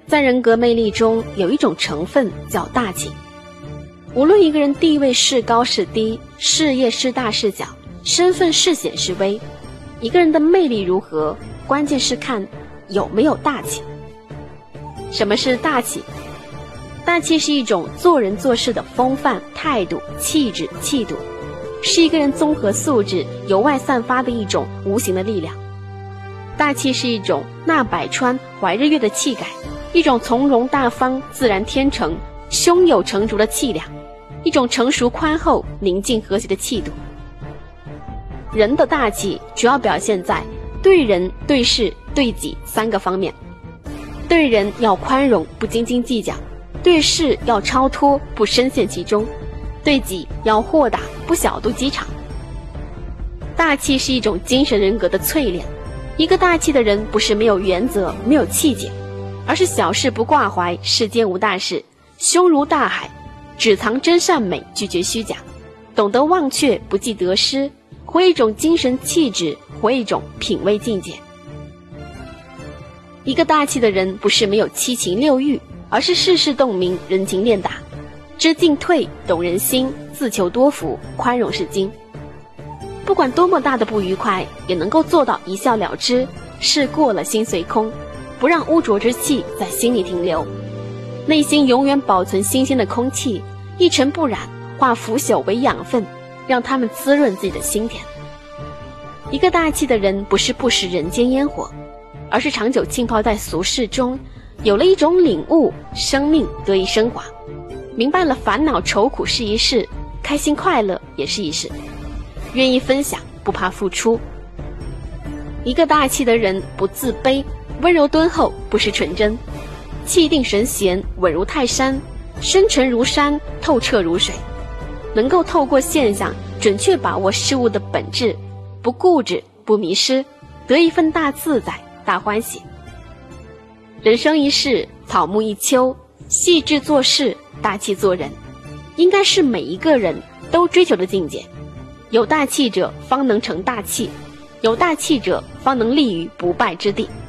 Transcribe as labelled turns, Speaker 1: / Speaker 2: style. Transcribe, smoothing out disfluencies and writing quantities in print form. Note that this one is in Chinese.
Speaker 1: 在人格魅力中有一种成分叫大气。无论一个人地位是高是低，事业是大是小，身份是显是微，一个人的魅力如何，关键是看有没有大气。什么是大气？大气是一种做人做事的风范、态度、气质、气度，是一个人综合素质由外散发的一种无形的力量。大气是一种纳百川、怀日月的气概，一种从容大方、自然天成、胸有成竹的气量，一种成熟宽厚、宁静和谐的气度。人的大气主要表现在对人、对事、对己三个方面。对人要宽容，不斤斤计较；对事要超脱，不深陷其中；对己要豁达，不小肚鸡肠。大气是一种精神人格的淬炼。一个大气的人不是没有原则、没有气节，而是小事不挂怀，世间无大事，胸如大海，只藏真善美，拒绝虚假，懂得忘却，不计得失，活一种精神气质，活一种品味境界。一个大气的人不是没有七情六欲，而是世事洞明，人情练达，知进退，懂人心，自求多福，宽容是金。不管多么大的不愉快，也能够做到一笑了之，事过了心随空，不让污浊之气在心里停留，内心永远保存新鲜的空气，一尘不染，化腐朽为养分，让它们滋润自己的心田。一个大气的人不是不食人间烟火，而是长久浸泡在俗世中，有了一种领悟，生命得以升华，明白了烦恼愁苦是一事，开心快乐也是一事，愿意分享，不怕付出。一个大气的人不自卑，温柔敦厚，不失纯真，气定神闲，稳如泰山，深沉如山，透彻如水，能够透过现象准确把握事物的本质，不固执，不迷失，得一份大自在、大欢喜。人生一世，草木一秋，细致做事，大气做人，应该是每一个人都追求的境界。有大气者方能成大器，有大气者方能立于不败之地。